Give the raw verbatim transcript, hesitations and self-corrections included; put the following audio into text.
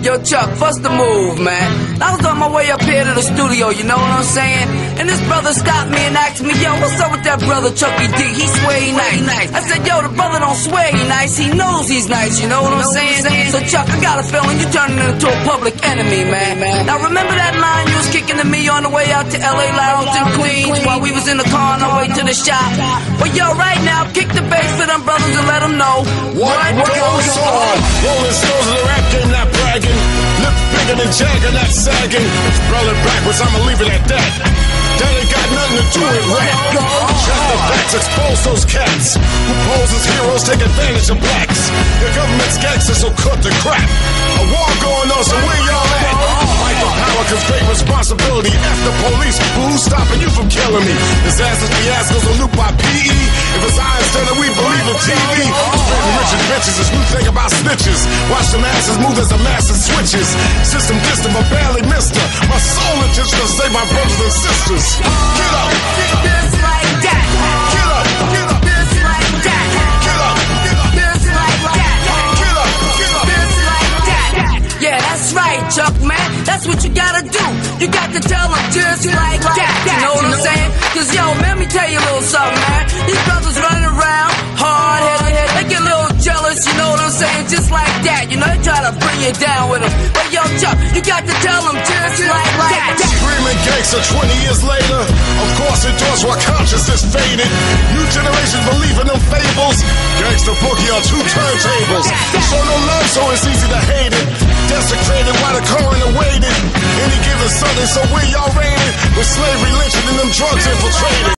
Yo, Chuck, what's the move, man? I was on my way up here to the studio, you know what I'm saying? And this brother stopped me and asked me, yo, what's up with that brother Chucky D? He swear he nice. I said, yo, the brother don't swear he nice, he knows he's nice, you know what I'm saying? So, Chuck, I got a feeling you turning into a public enemy, man. Now, remember that line you was kicking to me on the way out to L A Lounge in Queens while we was in the car on our way to the shop? Well, yo, right now, kick the bass for them brothers and let them know what, what goes on. Rolling stones in the rap game, not bragging. Lip bigger than Jagger, not sagging. Spelling backwards, I'ma leave it at that. That ain't got nothing to do with rap. Check the facts, expose those cats who pose as heroes, take advantage of blacks. The government's gangsters, so cut the crap. A war going on, so where y'all at? Fight for power, cause great responsibility. F the police, who's stopping you from killing me? Disasters, fiascos, a loop by P E. If it's I instead of we believe in T V. Spreading rich and bitches is new thing about snitches. Watch the masses move as the masses switches. System distant, but barely missed her. My soul intention to save my brothers and sisters. Get up, just like that. Get up, get up, just like that. Get up, get up, just like that. Get up, get up, just like that. Yeah, that's right, Chuck, man. That's what you gotta do. You got to tell them just like that. You know what I'm saying? Cause yo, man, let me tell you a little something, man. These brothers running around, hard-headed, they get a little jealous, you know what I'm saying? Just like that. You know, they try to bring you down with them. But yo, Chuck, you got to tell them just like that. Screaming gangster twenty years later. Of course it does while consciousness faded. New generations believe in them fables. Gangster boogie on two turntables. Show no love, so it's easy to hate it. Desecrated while the coroner waited. Any given Sunday, so where y'all raided? With slavery lynching and them drugs infiltrated.